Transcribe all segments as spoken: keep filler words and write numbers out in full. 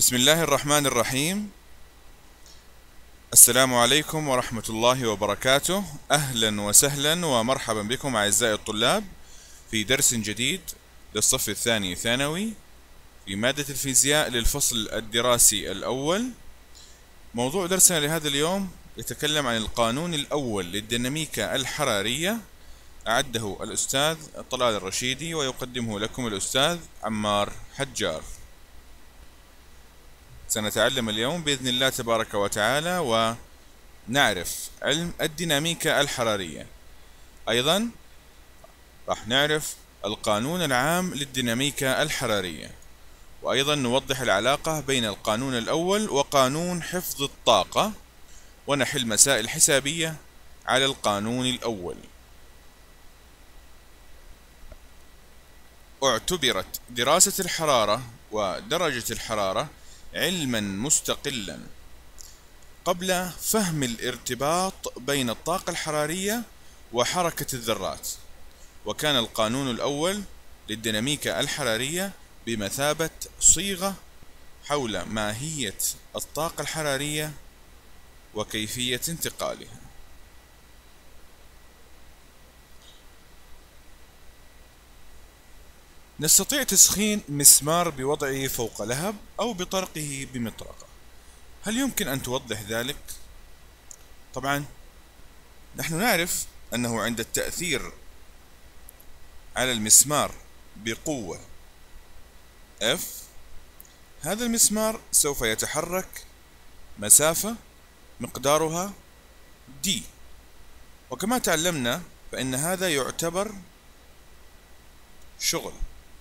بسم الله الرحمن الرحيم. السلام عليكم ورحمة الله وبركاته. أهلا وسهلا ومرحبا بكم أعزائي الطلاب في درس جديد للصف الثاني ثانوي في مادة الفيزياء للفصل الدراسي الأول. موضوع درسنا لهذا اليوم يتكلم عن القانون الأول للديناميكا الحرارية. أعده الأستاذ طلال الرشيدي ويقدمه لكم الأستاذ عمار حجار. سنتعلم اليوم بإذن الله تبارك وتعالى ونعرف علم الديناميكا الحرارية. أيضا راح نعرف القانون العام للديناميكا الحرارية، وأيضا نوضح العلاقة بين القانون الأول وقانون حفظ الطاقة، ونحل مسائل حسابية على القانون الأول. اعتبرت دراسة الحرارة ودرجة الحرارة علما مستقلا قبل فهم الارتباط بين الطاقة الحرارية وحركة الذرات، وكان القانون الأول للديناميكا الحرارية بمثابة صيغة حول ماهية الطاقة الحرارية وكيفية انتقالها. نستطيع تسخين مسمار بوضعه فوق لهب أو بطرقه بمطرقة. هل يمكن أن توضح ذلك؟ طبعا نحن نعرف أنه عند التأثير على المسمار بقوة F، هذا المسمار سوف يتحرك مسافة مقدارها D، وكما تعلمنا فإن هذا يعتبر شغل.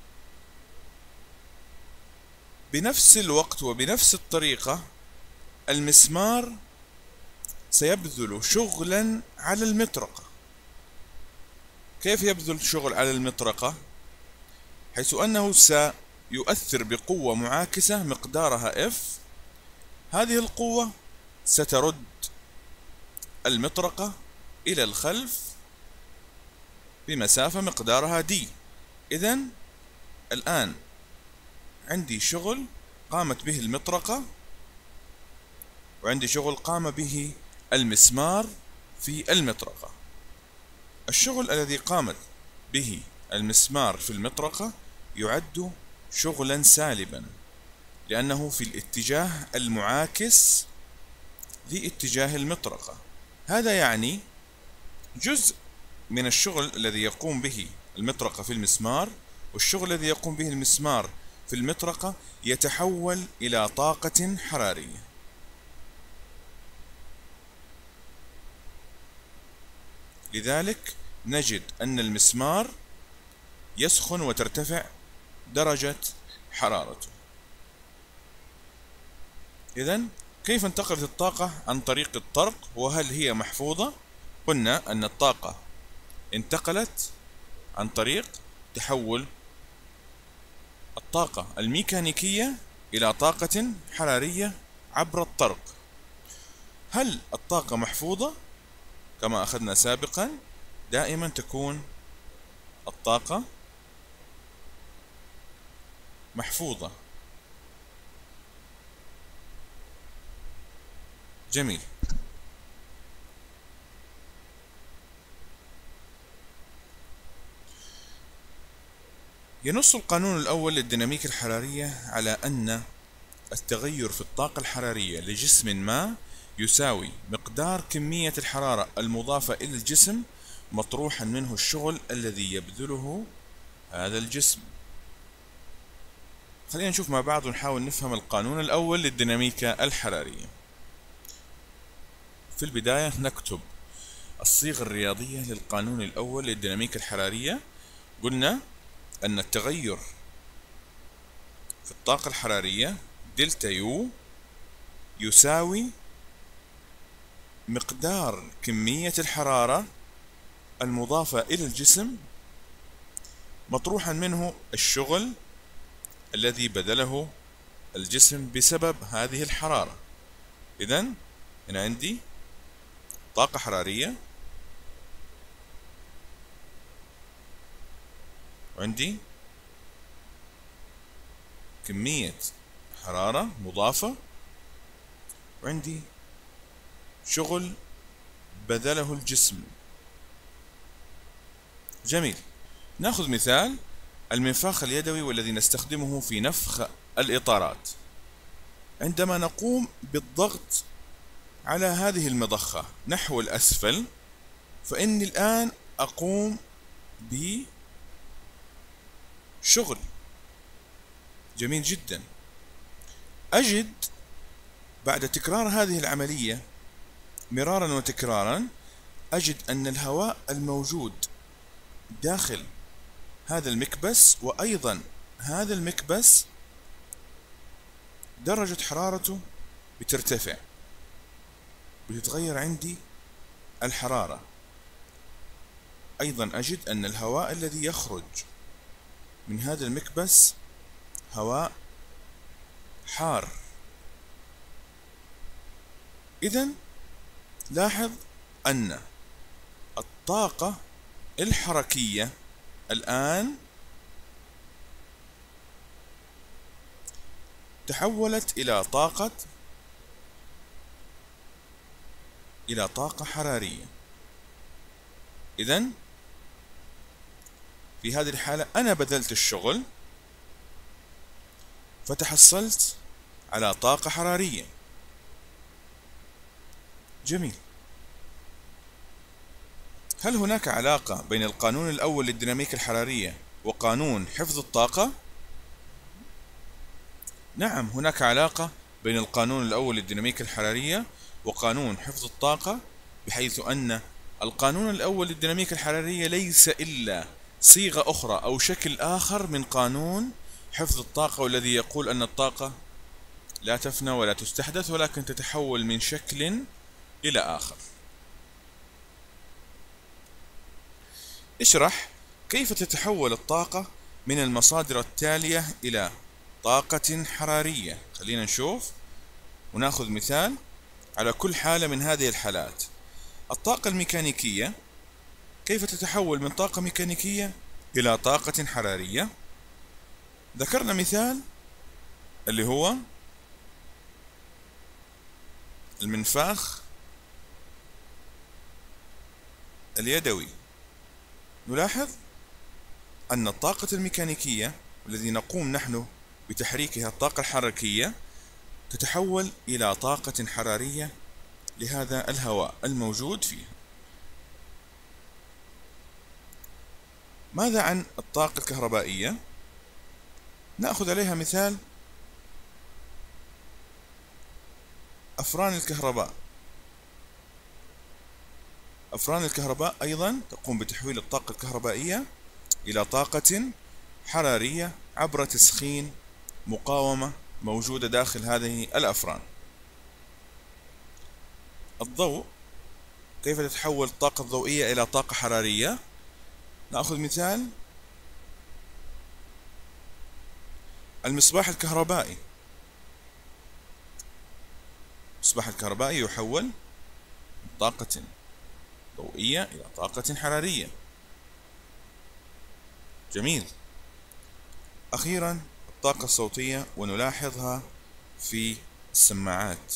بنفس الوقت وبنفس الطريقة المسمار سيبذل شغلا على المطرقة. كيف يبذل شغل على المطرقة؟ حيث أنه سيؤثر بقوة معاكسة مقدارها F. هذه القوة سترد المطرقة إلى الخلف بمسافة مقدارها D. إذن الآن عندي شغل قامت به المطرقة، وعندي شغل قام به المسمار في المطرقة. الشغل الذي قامت به المسمار في المطرقة يعد شغلا سالبا، لأنه في الاتجاه المعاكس لاتجاه المطرقة. هذا يعني جزء من الشغل الذي يقوم به المطرقة في المسمار والشغل الذي يقوم به المسمار في المطرقة يتحول إلى طاقة حرارية. لذلك نجد أن المسمار يسخن وترتفع درجة حرارته. إذن كيف انتقلت الطاقة عن طريق الطرق، وهل هي محفوظة؟ قلنا أن الطاقة انتقلت عن طريق تحول الطاقة الميكانيكية إلى طاقة حرارية عبر الطرق. هل الطاقة محفوظة؟ كما أخذنا سابقا دائما تكون الطاقة محفوظة. جميل. ينص القانون الأول للديناميكا الحرارية على أن التغير في الطاقة الحرارية لجسم ما يساوي مقدار كمية الحرارة المضافة إلى الجسم مطروحا منه الشغل الذي يبذله هذا الجسم. خلينا نشوف مع بعض ونحاول نفهم القانون الأول للديناميكا الحرارية. في البداية نكتب الصيغة الرياضية للقانون الأول للديناميكا الحرارية. قلنا أن التغير في الطاقة الحرارية دلتا يو يساوي مقدار كمية الحرارة المضافة إلى الجسم مطروحا منه الشغل الذي بذله الجسم بسبب هذه الحرارة. إذن هنا عندي طاقة حرارية وعندي كمية حرارة مضافة، وعندي شغل بذله الجسم. جميل. ناخذ مثال المنفاخ اليدوي والذي نستخدمه في نفخ الإطارات. عندما نقوم بالضغط على هذه المضخة نحو الأسفل، فإني الآن أقوم بشغل. جميل جدا. أجد بعد تكرار هذه العملية مرارا وتكرارا، أجد أن الهواء الموجود داخل هذا المكبس وأيضا هذا المكبس درجة حرارته بترتفع، بتتغير عندي الحرارة. أيضا أجد أن الهواء الذي يخرج من هذا المكبس هواء حار. إذن لاحظ أن الطاقة الحركية الآن تحولت إلى طاقة إلى طاقة حرارية. إذن في هذه الحالة أنا بذلت الشغل فتحصلت على طاقة حرارية. جميل. هل هناك علاقة بين القانون الأول للديناميكا الحرارية وقانون حفظ الطاقة؟ نعم، هناك علاقة بين القانون الأول للديناميكا الحرارية وقانون حفظ الطاقة، بحيث أن القانون الأول للديناميكا الحرارية ليس إلا صيغة أخرى أو شكل آخر من قانون حفظ الطاقة، والذي يقول أن الطاقة لا تفنى ولا تستحدث ولكن تتحول من شكل إلى آخر. اشرح كيف تتحول الطاقة من المصادر التالية إلى طاقة حرارية. خلينا نشوف وناخذ مثال على كل حالة من هذه الحالات. الطاقة الميكانيكية كيف تتحول من طاقة ميكانيكية إلى طاقة حرارية. ذكرنا مثال اللي هو المنفاخ اليدوي. نلاحظ أن الطاقة الميكانيكية الذي نقوم نحن بتحريكها الطاقة الحركية تتحول إلى طاقة حرارية لهذا الهواء الموجود فيه. ماذا عن الطاقة الكهربائية؟ نأخذ عليها مثال أفران الكهرباء. أفران الكهرباء أيضا تقوم بتحويل الطاقة الكهربائية إلى طاقة حرارية عبر تسخين مقاومة موجودة داخل هذه الأفران. الضوء كيف تتحول الطاقة الضوئية إلى طاقة حرارية؟ نأخذ مثال المصباح الكهربائي. المصباح الكهربائي يحول من طاقة ضوئية إلى طاقة حرارية. جميل. أخيرا الطاقة الصوتية، ونلاحظها في السماعات،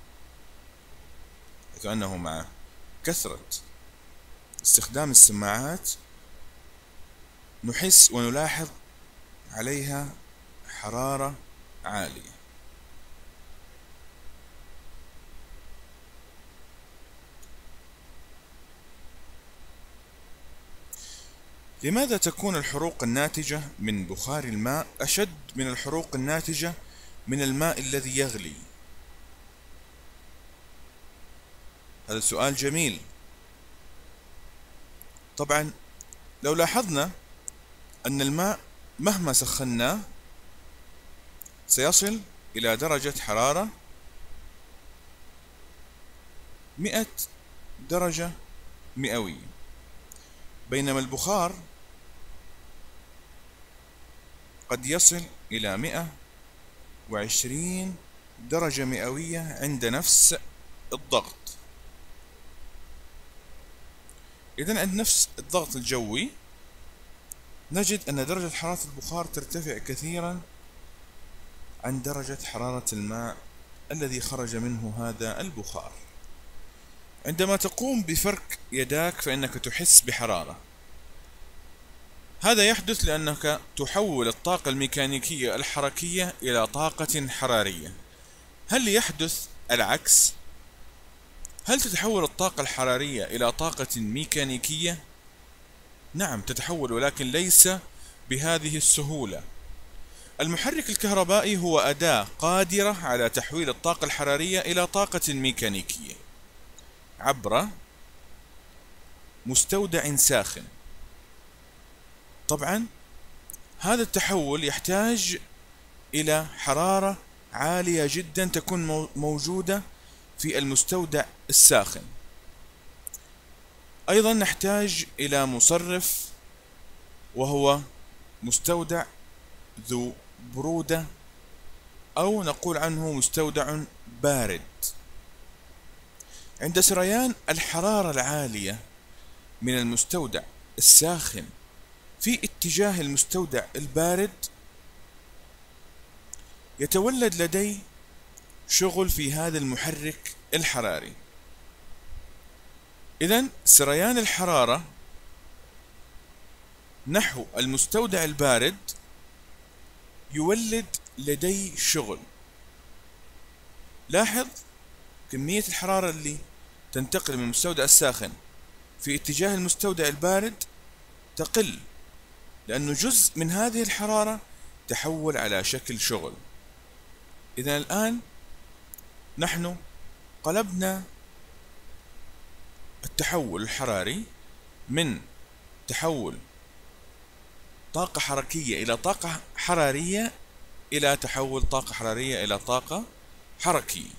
حيث أنه مع كثرة استخدام السماعات نحس ونلاحظ عليها حرارة عالية. لماذا تكون الحروق الناتجة من بخار الماء أشد من الحروق الناتجة من الماء الذي يغلي؟ هذا سؤال جميل. طبعا لو لاحظنا أن الماء مهما سخناه سيصل إلى درجة حرارة مئة درجة مئوية، بينما البخار قد يصل إلى مئة وعشرين درجة مئوية عند نفس الضغط. إذن عند نفس الضغط الجوي نجد أن درجة حرارة البخار ترتفع كثيرا عن درجة حرارة الماء الذي خرج منه هذا البخار. عندما تقوم بفرك يداك فإنك تحس بحرارة. هذا يحدث لأنك تحول الطاقة الميكانيكية الحركية إلى طاقة حرارية. هل يحدث العكس؟ هل تتحول الطاقة الحرارية إلى طاقة ميكانيكية؟ نعم تتحول، ولكن ليس بهذه السهولة. المحرك الكهربائي هو أداة قادرة على تحويل الطاقة الحرارية إلى طاقة ميكانيكية عبر مستودع ساخن. طبعا هذا التحول يحتاج إلى حرارة عالية جدا تكون موجودة في المستودع الساخن. أيضا نحتاج إلى مصرف وهو مستودع ذو برودة، أو نقول عنه مستودع بارد. عند سريان الحرارة العالية من المستودع الساخن في اتجاه المستودع البارد يتولد لدي شغل في هذا المحرك الحراري. إذن سريان الحرارة نحو المستودع البارد يولد لدي شغل. لاحظ كمية الحرارة اللي تنتقل من المستودع الساخن في اتجاه المستودع البارد تقل، لأنه جزء من هذه الحرارة تحول على شكل شغل. إذن الآن نحن قلبنا التحول الحراري من تحول طاقة حركية إلى طاقة حرارية إلى تحول طاقة حرارية إلى طاقة حركية.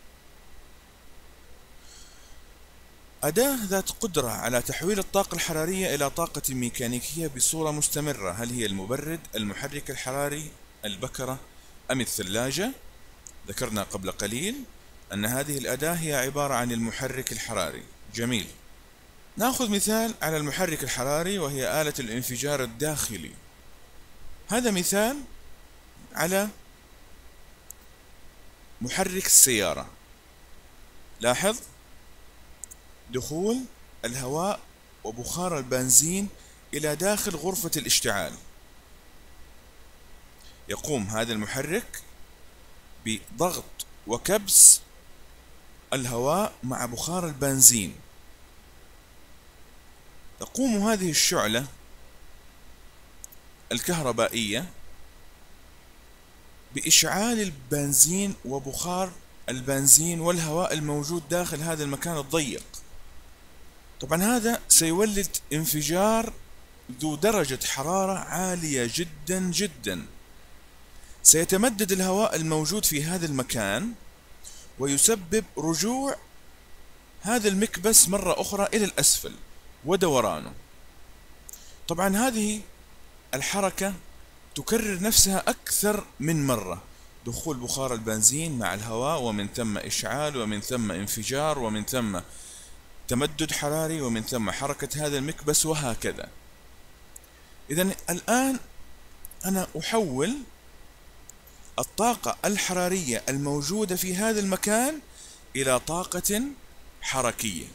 أداة ذات قدرة على تحويل الطاقة الحرارية إلى طاقة ميكانيكية بصورة مستمرة. هل هي المبرد، المحرك الحراري، البكرة، أم الثلاجة؟ ذكرنا قبل قليل أن هذه الأداة هي عبارة عن المحرك الحراري. جميل. نأخذ مثال على المحرك الحراري وهي آلة الانفجار الداخلي. هذا مثال على محرك السيارة. لاحظ دخول الهواء وبخار البنزين إلى داخل غرفة الاشتعال. يقوم هذا المحرك بضغط وكبس الهواء مع بخار البنزين. تقوم هذه الشعلة الكهربائية بإشعال البنزين وبخار البنزين والهواء الموجود داخل هذا المكان الضيق. طبعا هذا سيولد انفجار ذو درجة حرارة عالية جدا جدا. سيتمدد الهواء الموجود في هذا المكان ويسبب رجوع هذا المكبس مرة أخرى إلى الأسفل ودورانه. طبعا هذه الحركة تكرر نفسها أكثر من مرة، دخول بخار البنزين مع الهواء ومن ثم إشعال ومن ثم انفجار ومن ثم تمدد حراري ومن ثم حركة هذا المكبس وهكذا. إذن الآن أنا أحول الطاقة الحرارية الموجودة في هذا المكان إلى طاقة حركية.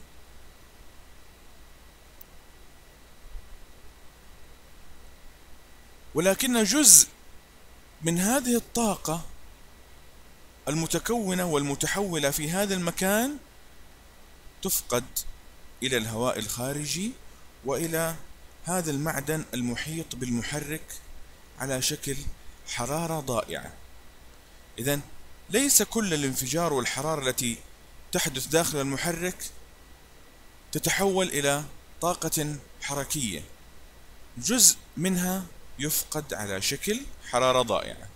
ولكن جزء من هذه الطاقة المتكونة والمتحولة في هذا المكان تفقد إلى الهواء الخارجي وإلى هذا المعدن المحيط بالمحرك على شكل حرارة ضائعة. إذن ليس كل الانفجار والحرارة التي تحدث داخل المحرك تتحول إلى طاقة حركية، جزء منها يفقد على شكل حرارة ضائعة.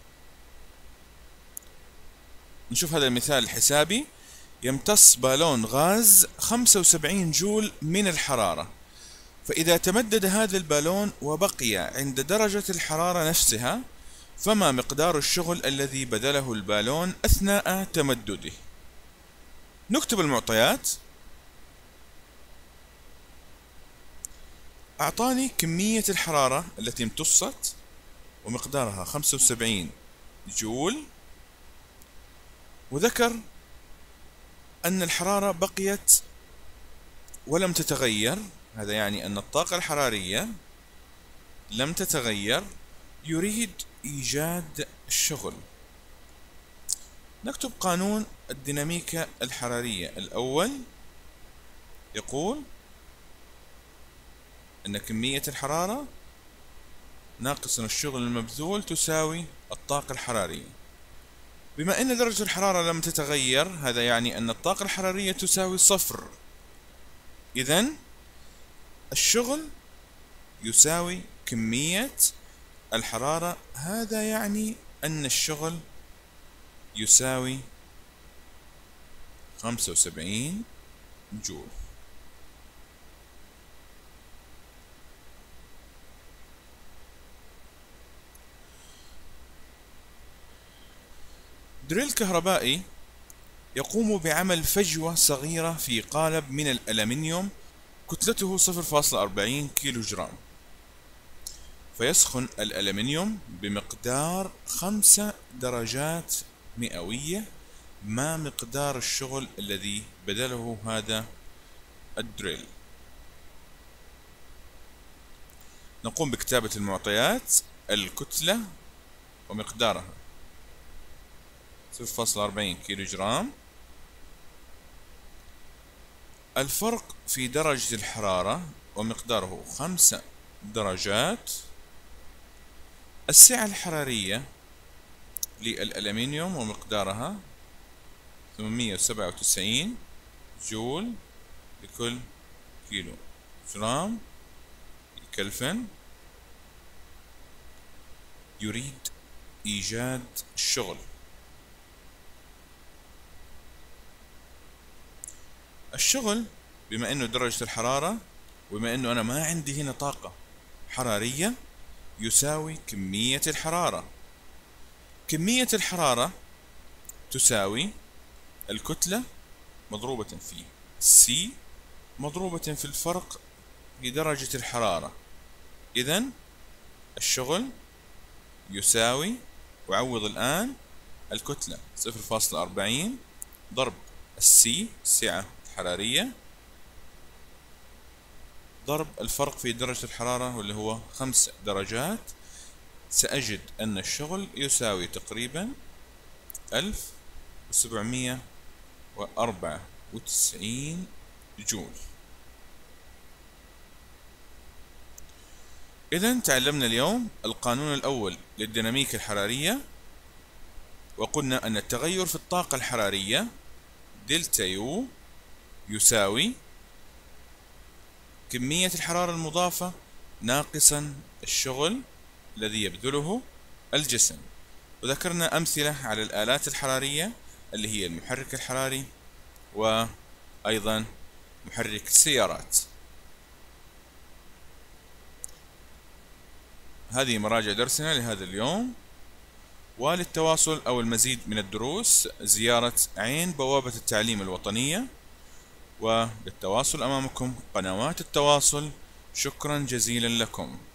نشوف هذا المثال الحسابي. يمتص بالون غاز خمسة وسبعين جول من الحرارة، فإذا تمدد هذا البالون وبقي عند درجة الحرارة نفسها فما مقدار الشغل الذي بذله البالون أثناء تمدده؟ نكتب المعطيات. أعطاني كمية الحرارة التي امتصت ومقدارها خمسة وسبعين جول وذكر أن الحرارة بقيت ولم تتغير، هذا يعني أن الطاقة الحرارية لم تتغير، يريد إيجاد الشغل. نكتب قانون الديناميكا الحرارية الأول، يقول أن كمية الحرارة ناقصا الشغل المبذول تساوي الطاقة الحرارية. بما أن درجة الحرارة لم تتغير، هذا يعني أن الطاقة الحرارية تساوي صفر، إذن الشغل يساوي كمية الحرارة، هذا يعني أن الشغل يساوي خمسة وسبعين جول. دريل كهربائي يقوم بعمل فجوة صغيرة في قالب من الألمنيوم كتلته صفر فاصلة أربعين كيلو جرام، فيسخن الألمنيوم بمقدار خمسة درجات مئوية. ما مقدار الشغل الذي بذله هذا الدريل؟ نقوم بكتابة المعطيات: الكتلة ومقدارها صفر فاصلة أربعين كيلو جرام، الفرق في درجة الحرارة ومقداره خمسة درجات، السعة الحرارية للألمنيوم ومقدارها ثمانمئة وسبعة وتسعين جول لكل كيلو جرام كلفن. يريد إيجاد الشغل. الشغل بما أنه درجة الحرارة وبما أنه أنا ما عندي هنا طاقة حرارية يساوي كمية الحرارة. كمية الحرارة تساوي الكتلة مضروبة في C مضروبة في الفرق في درجة الحرارة. إذن الشغل يساوي، وعوض الآن، الكتلة صفر فاصلة أربعين ضرب السي السعة الحرارية ضرب الفرق في درجة الحرارة واللي هو خمس درجات. سأجد أن الشغل يساوي تقريبا ألف وسبعمئة وأربعة وتسعين جول. إذن تعلمنا اليوم القانون الأول للديناميكا الحرارية، وقلنا أن التغير في الطاقة الحرارية دلتا يو يساوي كمية الحرارة المضافة ناقصا الشغل الذي يبذله الجسم. وذكرنا أمثلة على الآلات الحرارية اللي هي المحرك الحراري وأيضا محرك السيارات. هذه مراجع درسنا لهذا اليوم، وللتواصل أو المزيد من الدروس زيارة عين بوابة التعليم الوطنية، وللتواصل أمامكم قنوات التواصل. شكرا جزيلا لكم.